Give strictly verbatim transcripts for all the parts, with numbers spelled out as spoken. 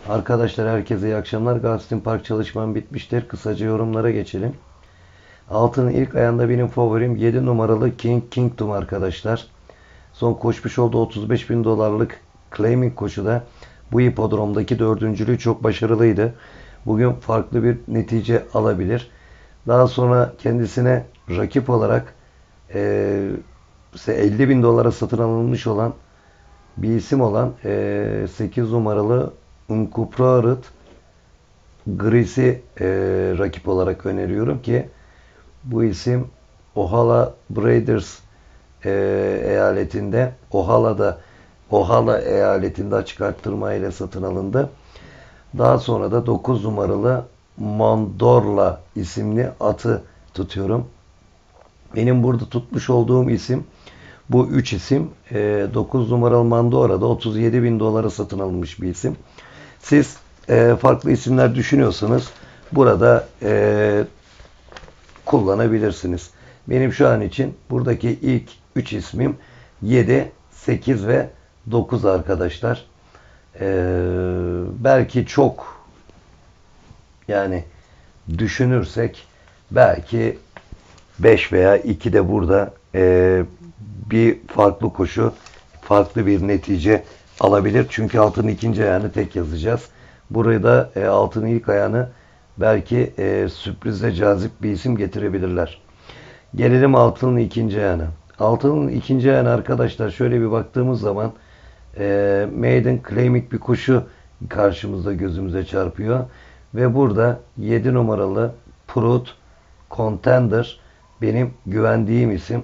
Arkadaşlar herkese iyi akşamlar. Gulfstream Park çalışmam bitmiştir. Kısaca yorumlara geçelim. Altının ilk ayağında benim favorim yedi numaralı King Kingdom arkadaşlar. Son koşmuş olduğu otuz beş bin dolarlık claiming koşuda bu hipodromdaki dördüncülüğü çok başarılıydı. Bugün farklı bir netice alabilir. Daha sonra kendisine rakip olarak e, elli bin dolara satın alınmış olan bir isim olan e, sekiz numaralı Unkuprarit Gris'i e, rakip olarak öneriyorum ki bu isim Ohala Breeders e, eyaletinde Ohala'da Ohala eyaletinde açık arttırma ile satın alındı. Daha sonra da dokuz numaralı Mandorla isimli atı tutuyorum. Benim burada tutmuş olduğum isim bu üç isim. E, dokuz numaralı Mandora'da otuz yedi bin dolara satın alınmış bir isim. Siz e, farklı isimler düşünüyorsanız burada e, kullanabilirsiniz. Benim şu an için buradaki ilk üç ismim yedi, sekiz ve dokuz arkadaşlar. E, belki çok yani düşünürsek belki beş veya iki de burada e, bir farklı koşu, farklı bir netice alabilir. Çünkü altının ikinci ayağını tek yazacağız. Burayı da e, altının ilk ayağını belki e, sürprizle cazip bir isim getirebilirler. Gelelim altının ikinci ayağına. Altının ikinci ayağına arkadaşlar şöyle bir baktığımız zaman e, Maiden Claiming bir koşu karşımızda gözümüze çarpıyor. Ve burada yedi numaralı Prut Contender benim güvendiğim isim.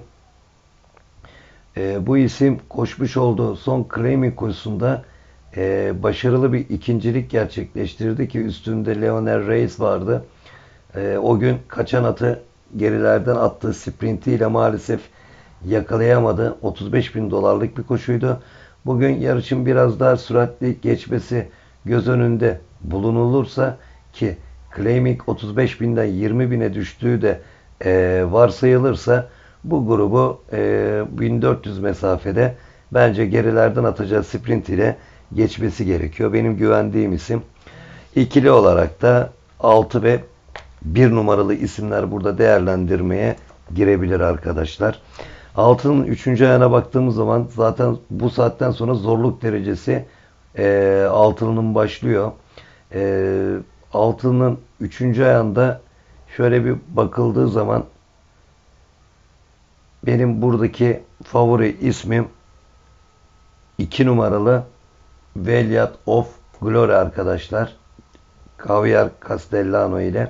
E, bu isim koşmuş olduğu son claiming koşusunda e, başarılı bir ikincilik gerçekleştirdi ki üstünde Leonel Reyes vardı. E, o gün kaçan atı gerilerden attığı sprintiyle maalesef yakalayamadı. otuz beş bin dolarlık bir koşuydu. Bugün yarışın biraz daha süratli geçmesi göz önünde bulunulursa ki claiming otuz beş binden yirmi bine düştüğü de e, varsayılırsa bu grubu e, bin dört yüz mesafede bence gerilerden atacağı sprint ile geçmesi gerekiyor. Benim güvendiğim isim. İkili olarak da altı ve bir numaralı isimler burada değerlendirmeye girebilir arkadaşlar. Altının üçüncü ayağına baktığımız zaman zaten bu saatten sonra zorluk derecesi e, altının başlıyor. E, altının üçüncü ayağında şöyle bir bakıldığı zaman benim buradaki favori ismim iki numaralı Valiant of Glory arkadaşlar. Javier Castellano ile.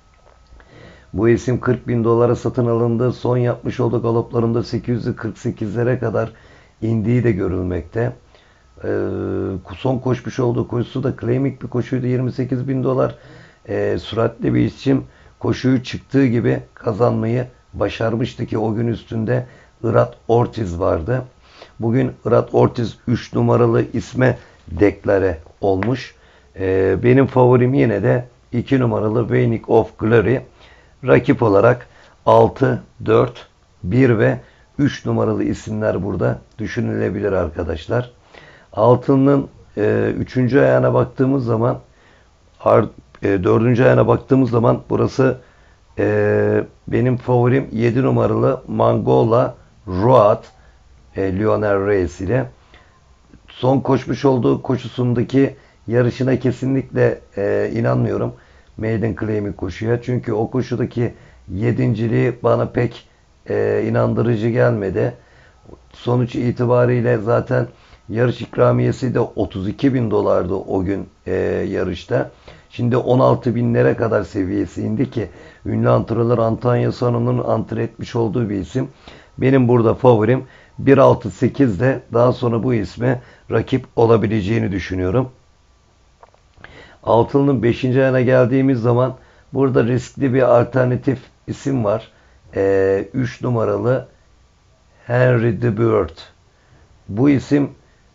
Bu isim kırk bin dolara satın alındı. Son yapmış olduğu galoplarında sekiz yüz kırk sekizlere kadar indiği de görülmekte. Ee, son koşmuş olduğu koşusu da claiming bir koşuydu. yirmi sekiz bin dolar. Ee, süratli bir isim koşuyu çıktığı gibi kazanmayı başarmıştı ki o gün üstünde Irat Ortiz vardı. Bugün Irat Ortiz üç numaralı isme deklare olmuş. Ee, benim favorim yine de iki numaralı Vanic of Glory. Rakip olarak altı, dört, bir ve üç numaralı isimler burada düşünülebilir arkadaşlar. Altının e, üçüncü ayağına baktığımız zaman e, dördüncü ayağına baktığımız zaman burası e, benim favorim yedi numaralı Mangola Roat e, Lionel Reyes ile. Son koşmuş olduğu koşusundaki yarışına kesinlikle e, inanmıyorum. Maiden Claiming koşuya. Çünkü o koşudaki yedinciliği bana pek e, inandırıcı gelmedi. Sonuç itibariyle zaten yarış ikramiyesi de otuz iki bin dolardı o gün e, yarışta. Şimdi on altı binlere kadar seviyesi indi ki ünlü antrenör Antonio Sono'nun antre etmiş olduğu bir isim. Benim burada favorim bir altı sekiz de daha sonra bu isme rakip olabileceğini düşünüyorum. Altının beşinci ayağına geldiğimiz zaman burada riskli bir alternatif isim var. Ee, üç numaralı Henry de Bird. Bu isim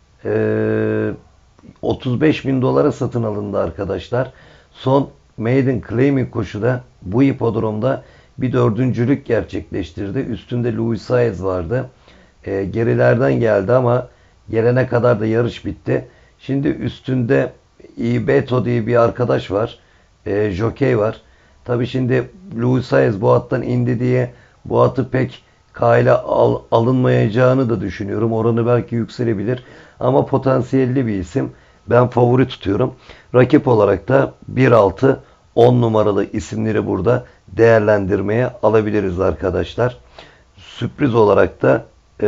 e, otuz beş bin dolara satın alındı arkadaşlar. Son Maiden Claiming koşuda bu hipodromda bir dördüncülük gerçekleştirdi. Üstünde Louis Saez vardı. E, gerilerden geldi ama gelene kadar da yarış bitti. Şimdi üstünde Ibeto diye bir arkadaş var. E, jokey var. Tabi şimdi Luis Saez bu attan indi diye bu atı pek kayla al, alınmayacağını da düşünüyorum. Oranı belki yükselebilir. Ama potansiyelli bir isim. Ben favori tutuyorum. Rakip olarak da bir altı on numaralı isimleri burada değerlendirmeye alabiliriz arkadaşlar. Sürpriz olarak da e,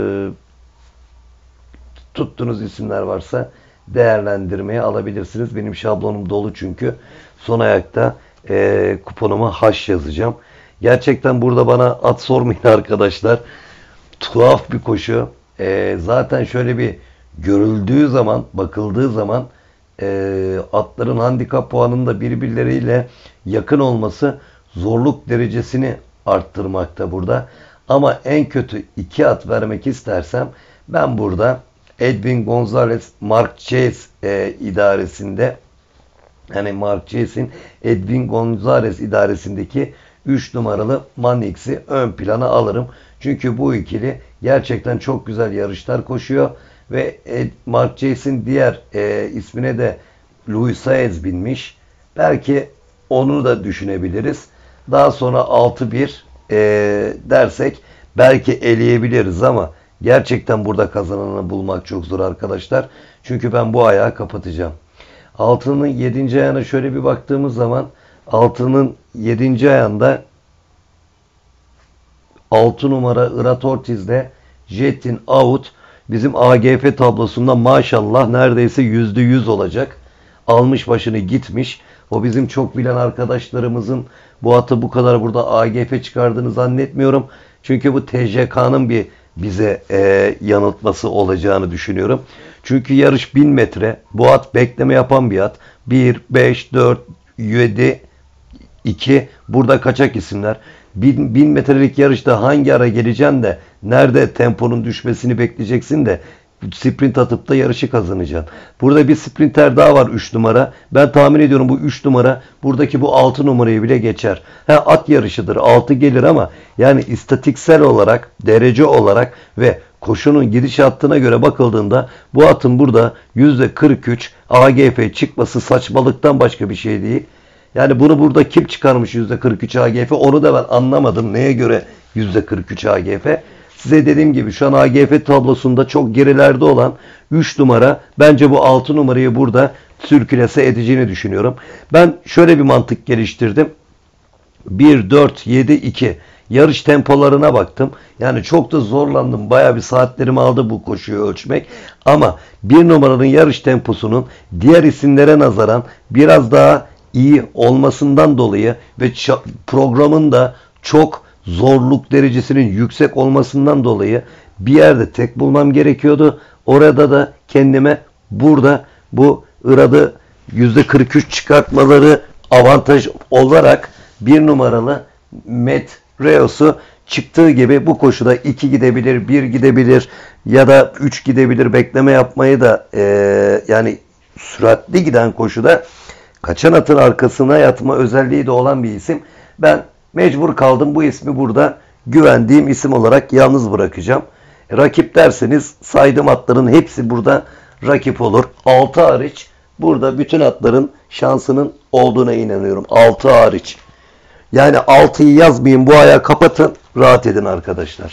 tuttuğunuz isimler varsa değerlendirmeye alabilirsiniz. Benim şablonum dolu çünkü. Son ayakta e, kuponuma H yazacağım. Gerçekten burada bana at sormayın arkadaşlar. Tuhaf bir koşu. E, zaten şöyle bir görüldüğü zaman, bakıldığı zaman e, atların handikap puanının da birbirleriyle yakın olması zorluk derecesini arttırmakta burada. Ama en kötü iki at vermek istersem ben burada Edwin Gonzalez, Mark Chase e, idaresinde, yani Mark Chase'in Edwin Gonzalez idaresindeki üç numaralı Mannix'i ön plana alırım. Çünkü bu ikili gerçekten çok güzel yarışlar koşuyor ve Ed, Mark Chase'in diğer e, ismine de Luis Saez binmiş. Belki onu da düşünebiliriz. Daha sonra altı bir e, dersek belki eleyebiliriz ama gerçekten burada kazananı bulmak çok zor arkadaşlar. Çünkü ben bu ayağı kapatacağım. Altının yedinci ayağına şöyle bir baktığımız zaman altının yedinci ayağında altı numara Irat Ortiz'de Jet'in Out bizim A G F tablosunda maşallah neredeyse yüzde yüz olacak. Almış başını gitmiş. O bizim çok bilen arkadaşlarımızın bu atı bu kadar burada A G F çıkardığını zannetmiyorum. Çünkü bu T J K'nın bir bize e, yanıltması olacağını düşünüyorum. Çünkü yarış bin metre. Bu at bekleme yapan bir at. bir, beş, dört, yedi, iki. Burada kaçak isimler. bin metrelik yarışta hangi ara geleceksin de nerede temponun düşmesini bekleyeceksin de sprint atıp da yarışı kazanacaksın. Burada bir sprinter daha var üç numara. Ben tahmin ediyorum bu üç numara buradaki bu altı numarayı bile geçer. Ha, at yarışıdır. altı gelir ama yani istatiksel olarak, derece olarak ve koşunun gidişatına göre bakıldığında bu atın burada yüzde kırk üç A G F çıkması saçmalıktan başka bir şey değil. Yani bunu burada kim çıkarmış yüzde kırk üç A G F onu da ben anlamadım. Neye göre yüzde kırk üç A G F? Size dediğim gibi şu an A G F tablosunda çok gerilerde olan üç numara bence bu altı numarayı burada sürkülese edeceğini düşünüyorum. Ben şöyle bir mantık geliştirdim. bir, dört, yedi, iki yarış tempolarına baktım. Yani çok da zorlandım. Bayağı bir saatlerimi aldı bu koşuyu ölçmek. Ama bir numaranın yarış temposunun diğer isimlere nazaran biraz daha iyi olmasından dolayı ve programın da çok zorluk derecesinin yüksek olmasından dolayı bir yerde tek bulmam gerekiyordu. Orada da kendime burada bu Irat'ı yüzde kırk üç çıkartmaları avantaj olarak bir numaralı Met Reos'u çıktığı gibi bu koşuda iki gidebilir, bir gidebilir ya da üç gidebilir bekleme yapmayı da e, yani süratli giden koşuda kaçan atın arkasına yatma özelliği de olan bir isim. Ben mecbur kaldım bu ismi burada güvendiğim isim olarak yalnız bırakacağım. Rakip derseniz saydığım atların hepsi burada rakip olur. altı hariç burada bütün atların şansının olduğuna inanıyorum. altı hariç. Yani altıyı yazmayın bu ayağı kapatın rahat edin arkadaşlar.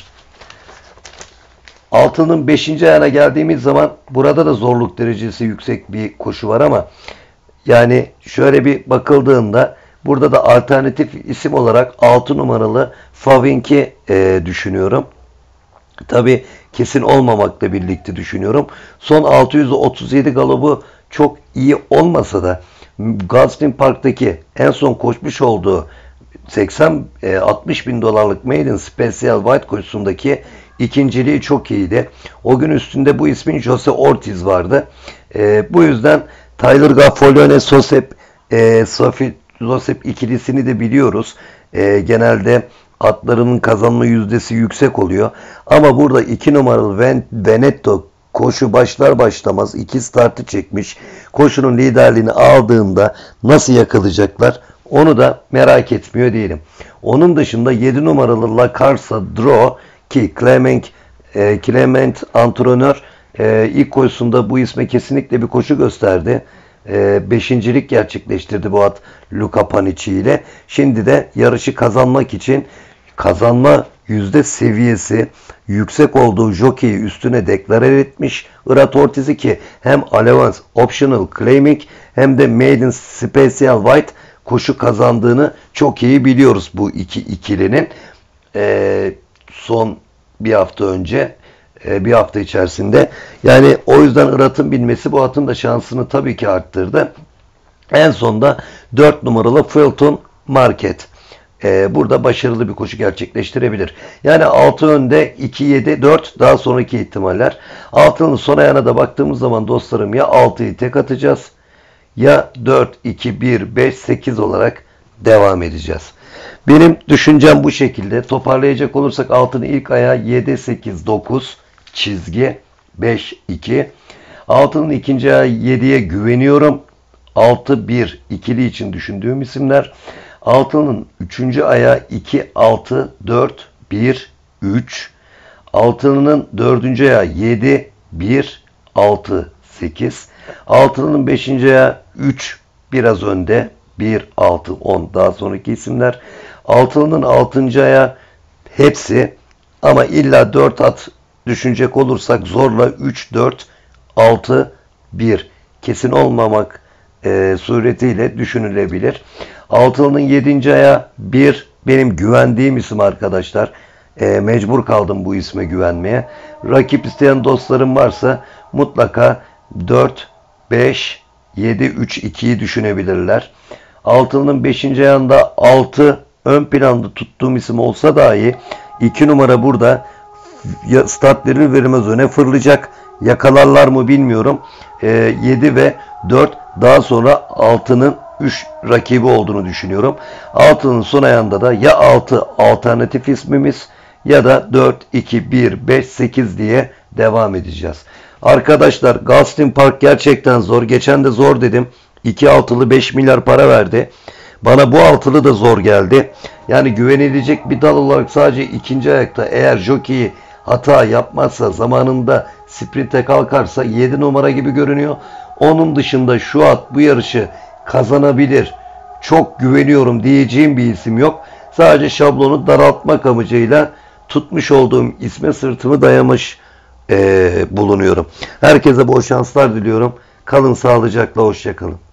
altının beşinci ayağına geldiğimiz zaman burada da zorluk derecesi yüksek bir koşu var ama yani şöyle bir bakıldığında burada da alternatif isim olarak altı numaralı Favink'i e, düşünüyorum. Tabi kesin olmamakla birlikte düşünüyorum. Son altı yüz otuz yedi galobu çok iyi olmasa da Gulfstream Park'taki en son koşmuş olduğu seksen altmış bin dolarlık Maiden Special White koşusundaki ikinciliği çok iyiydi. O gün üstünde bu ismin Jose Ortiz vardı. E, bu yüzden Tyler Gaffolone Sosep e, Sophie Josep ikilisini de biliyoruz. E, genelde atlarının kazanma yüzdesi yüksek oluyor. Ama burada iki numaralı Ven Veneto koşu başlar başlamaz iki startı çekmiş. Koşunun liderliğini aldığında nasıl yakalayacaklar onu da merak etmiyor değilim. Onun dışında yedi numaralı La Carsa Draw ki Clement, e, Clement antrenör e, ilk koşusunda bu isme kesinlikle bir koşu gösterdi. e, beşincilik gerçekleştirdi bu at Luca Panici ile. Şimdi de yarışı kazanmak için kazanma yüzde seviyesi yüksek olduğu jokeyi üstüne deklare etmiş Irat Ortiz'i ki hem Allowance Optional Claiming hem de Maiden Special White koşu kazandığını çok iyi biliyoruz bu iki ikilinin. Ee, son bir hafta önce e, bir hafta içerisinde. Yani o yüzden Irat'ın bilmesi bu atın da şansını tabii ki arttırdı. En sonda dört numaralı Fulton Market. Ee, burada başarılı bir koşu gerçekleştirebilir. Yani altı önde iki yedi dört daha sonraki ihtimaller. altının son ayağına da baktığımız zaman dostlarım ya altıyı tek atacağız ya dört iki bir beş sekiz olarak devam edeceğiz. Benim düşüncem bu şekilde. Toparlayacak olursak altının ilk ayağı yedi sekiz dokuz çizgi beş iki. altının ikinci ayağı yediye güveniyorum. altı bir ikili için düşündüğüm isimler. altının üçüncü ayağı iki altı dört bir üç. altının dördüncü ayağı yedi bir altı sekiz. altının beşinci ayağı üç biraz önde bir altı on daha sonraki isimler. altının altıncı ayağı hepsi ama illa dört at düşünecek olursak zorla üç dört altı bir kesin olmamak e, suretiyle düşünülebilir. altının yedinci ayağı bir benim güvendiğim isim arkadaşlar. E, mecbur kaldım bu isme güvenmeye. Rakip isteyen dostlarım varsa mutlaka dört beş yedi üç ikiyi düşünebilirler. altının beşinci ayağında altı ön planda tuttuğum isim olsa dahi iki numara burada start verir vermez öne fırlayacak. Yakalarlar mı bilmiyorum. E, yedi ve dört daha sonra altının üç rakibi olduğunu düşünüyorum. altının son ayağında da ya altı alternatif ismimiz ya da dört iki bir beş sekiz diye devam edeceğiz. Arkadaşlar Gulfstream Park gerçekten zor. Geçen de zor dedim. iki altılı beş milyar para verdi. Bana bu altılı da zor geldi. Yani güvenilecek bir dal olarak sadece ikinci ayakta eğer jockey hata yapmazsa zamanında sprinte kalkarsa yedi numara gibi görünüyor. Onun dışında şu at bu yarışı kazanabilir. Çok güveniyorum diyeceğim bir isim yok. Sadece şablonu daraltmak amacıyla tutmuş olduğum isme sırtımı dayamış e, bulunuyorum. Herkese bol şanslar diliyorum. Kalın sağlıcakla, hoşça kalın.